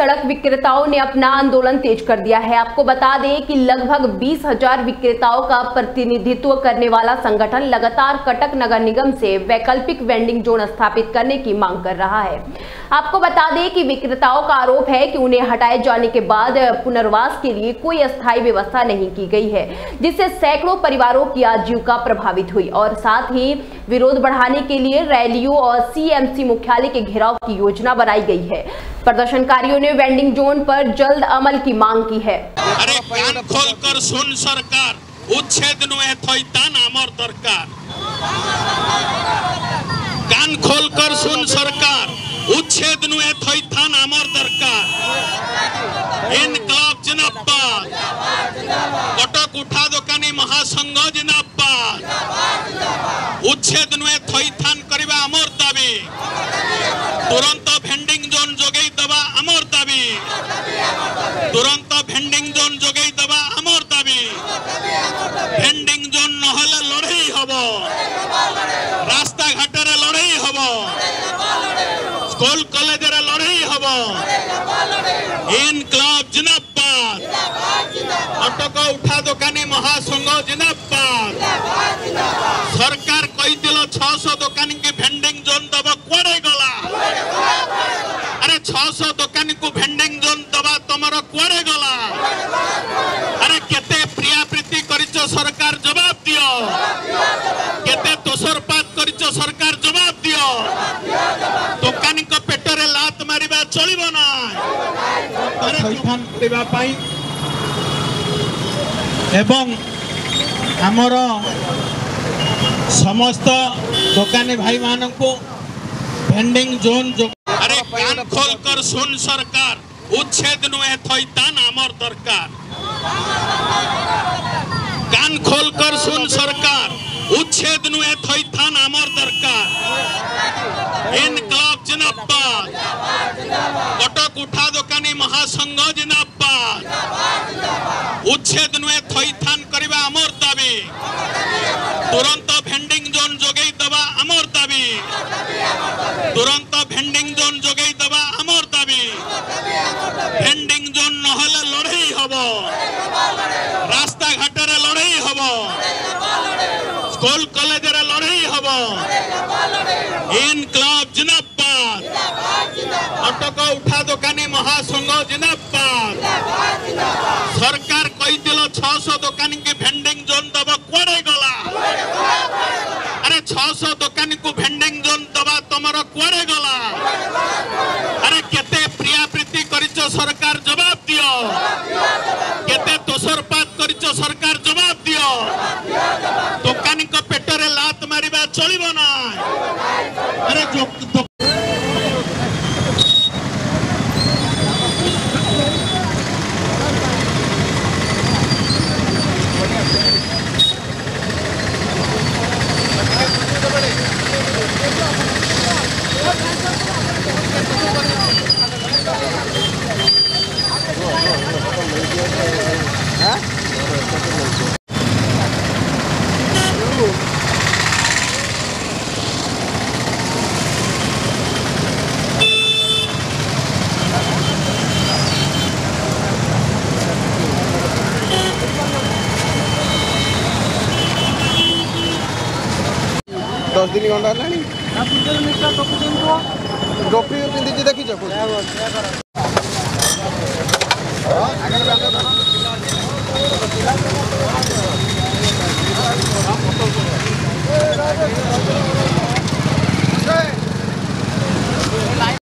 सड़क विक्रेताओं ने अपना आंदोलन तेज कर दिया है। आपको बता दें कि लगभग 20,000 विक्रेताओं का प्रतिनिधित्व करने वाला संगठन लगातार कटक नगर निगम से वैकल्पिक वेंडिंग जोन स्थापित करने की मांग कर रहा है। आपको बता दें कि विक्रेताओं का आरोप है कि उन्हें हटाए जाने के बाद पुनर्वास के लिए कोई अस्थायी व्यवस्था नहीं की गई है, जिससे सैकड़ों परिवारों की आजीविका प्रभावित हुई और साथ ही विरोध बढ़ाने के लिए रैलियों और सीएमसी मुख्यालय के घेराव की योजना बनाई गई है। प्रदर्शनकारियों ने वेंडिंग जोन पर जल्द अमल की मांग की है। अरे कान खोलकर सुन सरकार, उच्छेद नुए थैतान आमर दरकार। कान खोलकर सुन सरकार, उच्छेद नुए थैतान आमर दरकार। इनकलाब जिंदाबाद, कटक उठा दोकानी महासंघ जिंदाबाद। उच्छेद नुए थैतान करिबा आमर दाबी। तुरंत भेंडिंग जोन जोगई दबा आमर दाबी। तुरंत भेंडिंग जोन जोगई दबा आमर दाबी। भेंडिंग जोन नहले लड़ाई हबो, रास्ता घाटे लड़ाई हबो, स्कूल कॉलेज लड़ाई हबो। इनकलाब जिंदाबाद, कटक उठा दोकानी महासंघ जिंदाबाद। सरकार कही 600 दोकानी के भेंडिंग जोन दबा कुआड़े गला। अरे 600 दोकानी को भेंडिंग जोन दबा तुमर कुआड़े गला। अरे केते प्रिया प्रीति करिच सरकार जवाब दियो। केते तोसरपात करिच सरकार जवाब दियो। दोकानी को पेटरे लात मारिबा चलिबो ना। अरे थैथान करिबा पई एवं हमर समस्त दोकानी भाई मानन को भेंडिंग जोन जो। अरे कान खोलकर सुन सरकार, उच्छेद नुए थैतान आमर दरकार। कान खोलकर सुन सरकार, उच्छेद नुए थैतान आमर दरकार। इनकलाब जिंदाबाद, कटक उठा दोकानी महासंघ जिंदाबाद। उच्छेद नुए थैतान करिबा आमर दाबी। तुरंत भेंडिंग जोन जोगई दबा आमर दाबी। तुरंत भेंडिंग जोन जोगई दबा आमर दाबी। भेंडिंग जोन नहले लड़ाई हबो, रास्ता घाटे लड़ाई हबो, स्कूल कॉलेज लड़ाई हबो। इनकलाब जिंदाबाद, कटक उठा दोकानी महासंघ जिंदाबाद। सरकार कही 600 दोकानी के भेंडिंग जोन दबा कुआड़े गला। अरे 600 दोकानी को भेंडिंग जोन दबा तुमर कुआड़े गला। अरे केते प्रिया प्रीति करिच सरकार जवाब दियो। केते तोसरपात करिच सरकार जवाब दियो। दोकानी को पेटरे लात मारिबा चलिबो ना। अरे जो 10 दिन घंटा टोपी पिंधि देखी